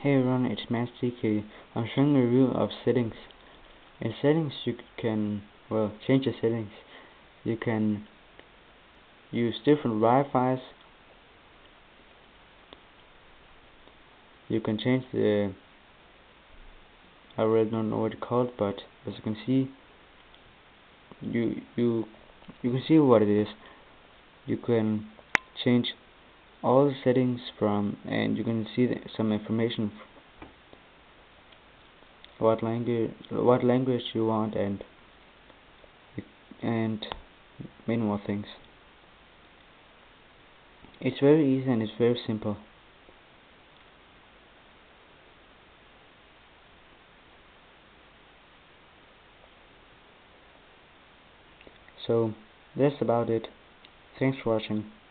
Hey everyone, it's MatsTK. I'm showing a review of settings. In settings you can, change the settings. You can use different Wi-Fi's. You can change I really don't know what it's called, but as you can see, you can see what it is. You can change all the settings and you can see some information, what language you want, and many more things. It's very easy and it's very simple. So that's about it. Thanks for watching.